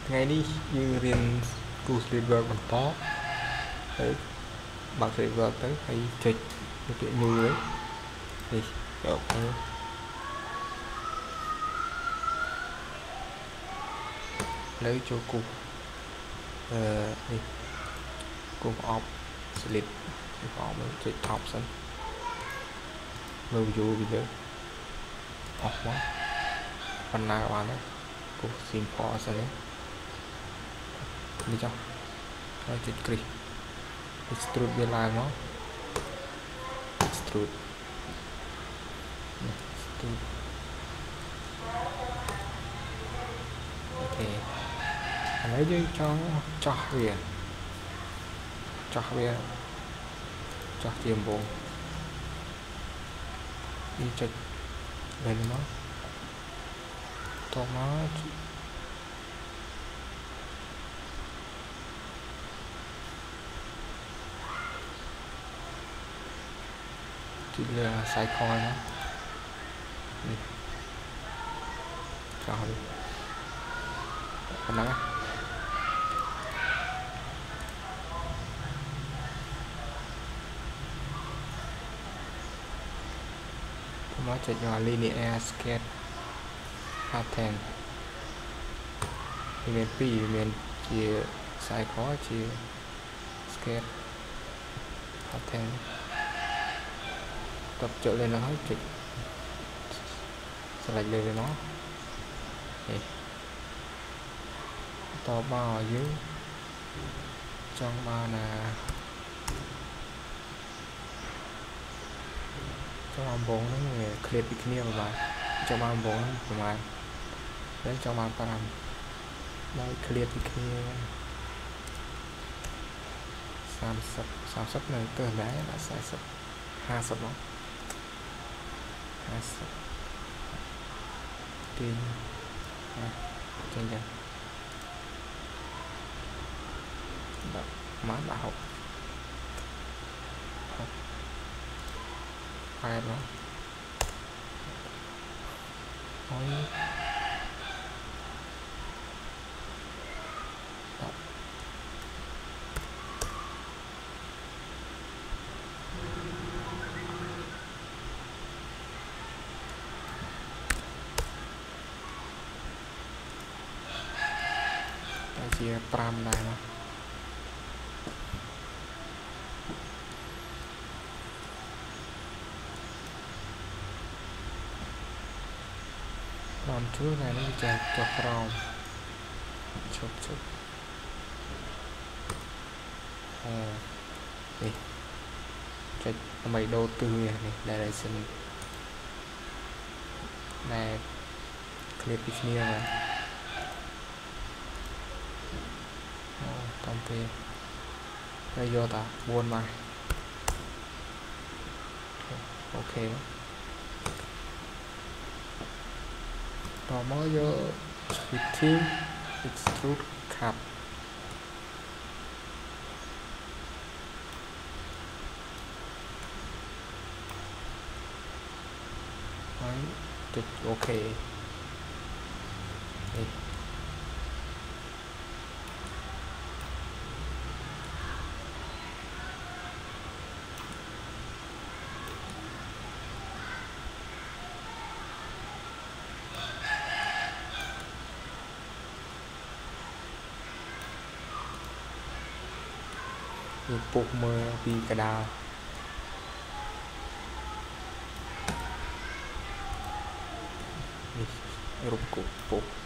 ngày đi như riêng cú server bằng to đấy bằng server tới hay trịch cái chuyện như đấy thì ok lấy cho cục đi cục off slip cục mới trịch học xong lưu vô bây giờ học quá phần nào bạn đấy cục xin phó xong đấy đi cho rồi chích kri extrude bên lại nó extrude ok lấy chứ cho về cho tiềm bộ đi chích lên nó to nó chỉ là sai coin nó cho đi phần nắng nó chạy nhỏ linear sketch pattern miền pi miền chia sai khó chia sketch pattern tập trở lên nó hết trực select lên nó to bao ở dưới trong bao là trong bao 4 nó người clip kia mà trong bao 4 của bạn đến trong bao 5 đây clip kia 30 này cơ đáy là sai sập 50 đó 50 trên trên đây má đã học file đó chia pram này mà còn thứ này nó chạy cho pram chụp đi cho mày đầu tư này đây xin này clip kia mà tông tiền đây vô ta buôn mà ok rồi mới vô fitting extrude cap đấy tuyệt ok đây. Phục mơ vì cả đào rụt cục phục